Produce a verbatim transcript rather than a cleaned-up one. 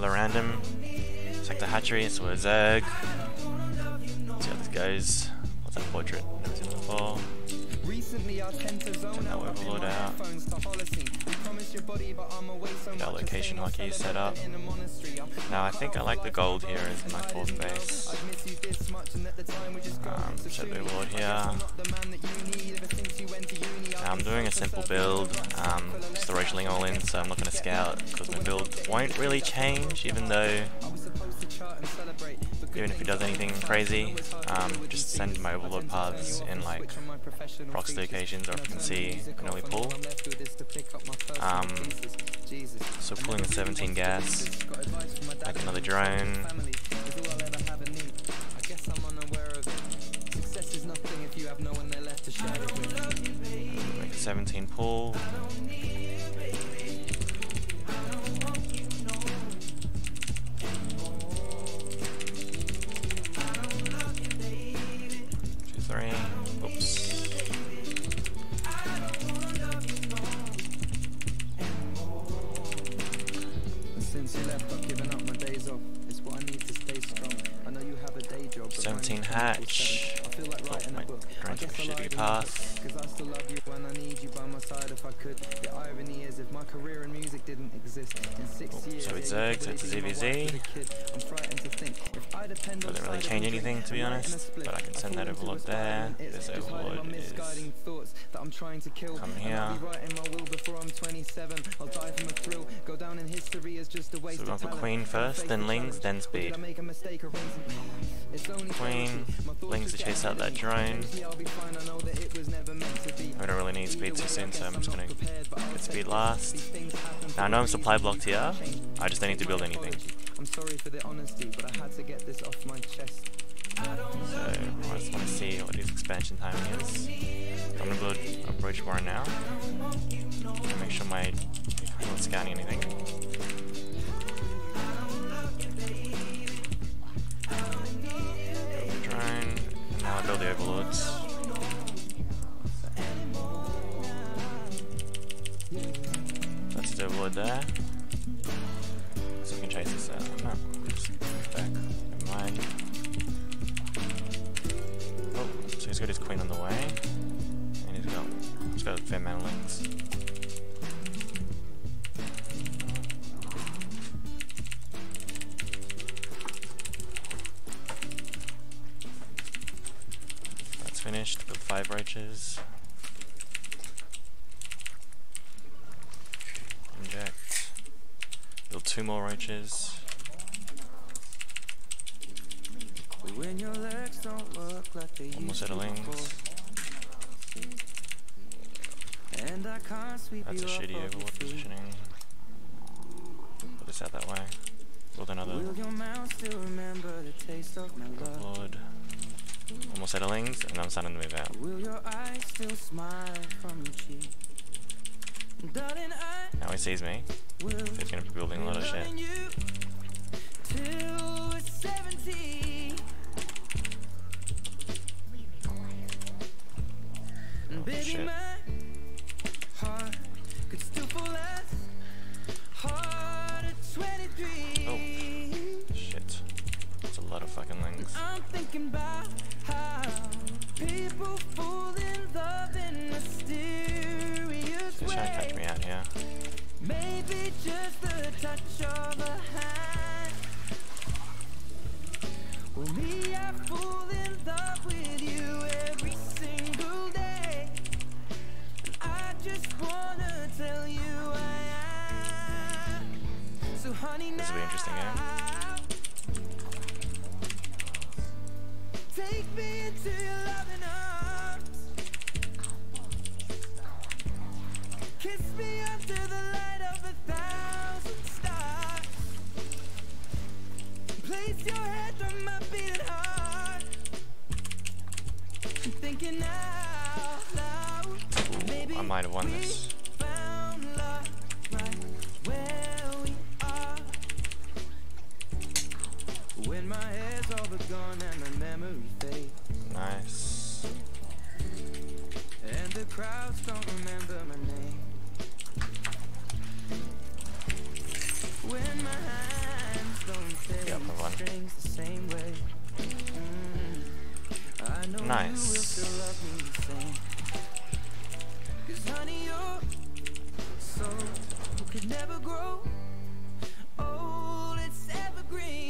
another random. Check the hatchery, so a Zerg. Let's see how this goes. What's that portrait? Never seen it before. Turn that overload out. Get our location hotkey set up. Now I think I like the gold here as my fourth base. Um, set the overload here. Now I'm doing a simple build, um, just the Roachling all in, so I'm not going to scout because my build won't really change, even though, even if it does anything crazy, um, just send my overload paths in like proxy locations, or if you can see, an early pull. Um, so pulling a seventeen gas, make another drone. Make a seventeen pull. Two, three. Oops. Since you left, I've given up my days off. It's what I need to stay strong. I know you have a day job. seventeen hatch. I feel like writing a book. Drone took a shitty path. Cause I still love you and I need you by my side if I could. The irony is if my career in music didn't exist in six Oh, years. so it's Zerg, so it's a Z V Z. I'm frightened to think if I depend on Doesn't really change anything, to be honest, but I can send that overload there. This overload is come here. So we're going for Queen first, then Lings, then Speed. Queen, Lings to chase out that drone. I don't really need Speed too soon, so I'm just going to get Speed last. Now I know I'm supply blocked here, I just don't need to build anything. I'm sorry for the honesty, but I had to get this off my chest. So I just want to see what his expansion timing is. I'm going to build a Broach Warren now. And make sure my I'm not scanning anything. Build the drone, and now I build the overlords. That's the overlord there. So we can chase this out. No, just move back. Never mind. Oh, so he's got his queen on the way. And he's got he's got a fair amount of links. That's finished. Build five roaches. Inject. Build two more roaches. When your legs don't look like they One more set of lings. And I can't sweep That's a you shitty off of overlord your feet. positioning. Put this out that way. Build another Will your mouth still remember the taste of my love? overlord. One more set of lings, and I'm starting to move out. Will your eyes still smile from your cheek? Darling, I Now he sees me. will He's gonna be building a lot of shit. loving you till we're seventy. And baby, shit. my heart could still fall as hard at twenty-three. Oh. Shit. That's a lot of fucking lings. I'm thinking about how people fall in love in mysterious He's trying to catch ways. me out here. Maybe just the touch of a hand. Well, me, I fall in love with you every single day. And I just wanna tell you I am. So, honey, now This will be interesting, eh? take me into your loving arms. Kiss me under the light of a thousand stars. Place your head on my beating heart. I'm thinking out loud. Ooh, Maybe I might have won this. we found love right where we are. When my hair's all but gone and the memory fades, Nice. and the crowds don't remember my name. When my Yeah, move on. Nice. Could never grow old, it's evergreen.